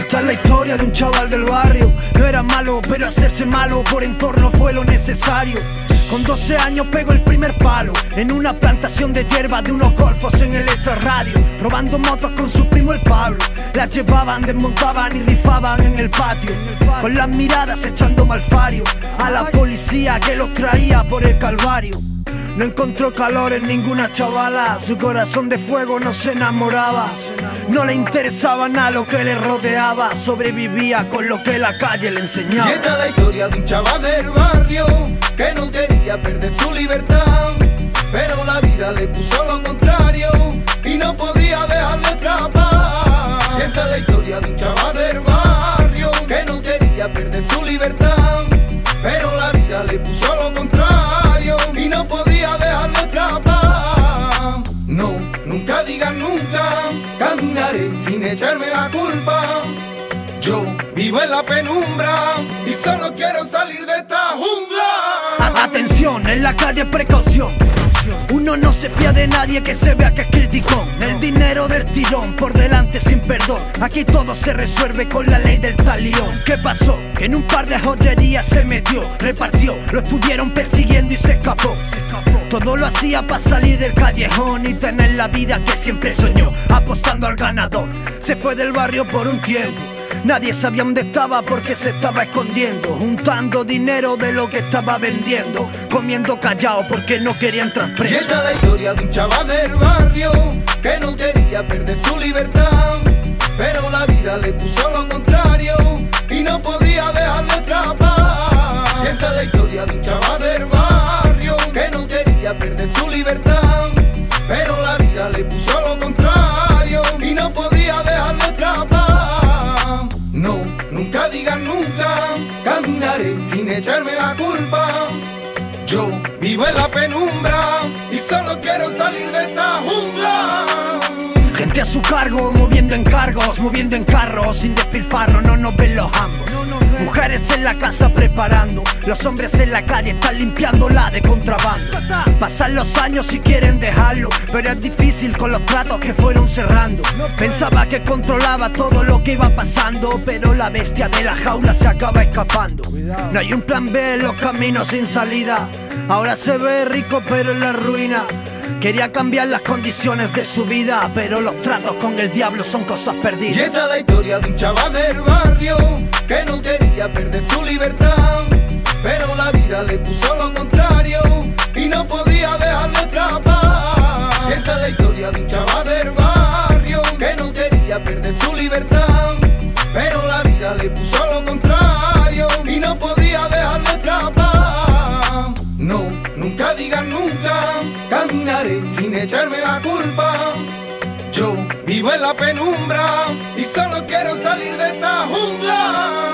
Esta es la historia de un chaval del barrio. No era malo, pero hacerse malo por entorno fue lo necesario. Con 12 años pegó el primer palo en una plantación de hierba de unos golfos en el extrarradio, robando motos con su primo el Pablo. Las llevaban, desmontaban y rifaban en el patio, con las miradas echando malfario a la policía que los traía por el calvario. No encontró calor en ninguna chavala, su corazón de fuego no se enamoraba. No le interesaba nada lo que le rodeaba, sobrevivía con lo que la calle le enseñaba. Y esta es la historia de un chaval del barrio que no quería perder su libertad, pero la vida le puso lo contrario y no podía dejar de escapar. Y esta es la historia de un chaval del barrio que no quería perder su libertad, pero la vida le puso lo contrario y no podía dejar de escapar. No, nunca digan nunca, caminaré sin echarme la culpa. Yo vivo en la penumbra y solo quiero salir de esta jungla. Atención, en la calle precaución. Uno no se fía de nadie que se vea que es criticón. El dinero del tirón por delante sin perdón. Aquí todo se resuelve con la ley del talión. ¿Qué pasó? Que en un par de joyerías se metió, repartió, lo estuvieron persiguiendo y se escapó. Todo lo hacía para salir del callejón y tener la vida que siempre soñó, apostando al ganador. Se fue del barrio por un tiempo. Nadie sabía dónde estaba porque se estaba escondiendo, juntando dinero de lo que estaba vendiendo, comiendo callado porque no quería entrar preso. Y esta es la historia de un chaval del barrio que no quería perder su libertad, pero la vida le puso lo contrario y no podía dejar de escapar. Y esta es la historia de un chaval del barrio que no quería perder su libertad, pero la vida le puso lo contrario y no podía dejar de escapar. No, nunca digan nunca, caminaré sin echarme la culpa. Yo vivo en la penumbra y solo quiero salir de esta jungla. Gente a su cargo, moviendo encargos, moviendo en carros, sin despilfarro, no nos ven los ambos. Mujeres en la casa preparando, los hombres en la calle están limpiándola de contrabando. Pasan los años y quieren dejarlo, pero es difícil con los tratos que fueron cerrando. Pensaba que controlaba todo lo que iba pasando, pero la bestia de la jaula se acaba escapando. No hay un plan B en los caminos sin salida. Ahora se ve rico pero en la ruina. Quería cambiar las condiciones de su vida, pero los tratos con el diablo son cosas perdidas. Y esta es la historia de un chaval del barrio que no quería perder su libertad, pero la vida le puso lo contrario y no podía dejar de escapar. Y esta es la historia de un chaval del barrio que no quería perder su libertad, pero la vida le puso lo contrario y no podía dejar de escapar. No, nunca digan nunca, caminaré sin echarme la culpa. Yo vivo en la penumbra y solo quiero salir de esta jungla.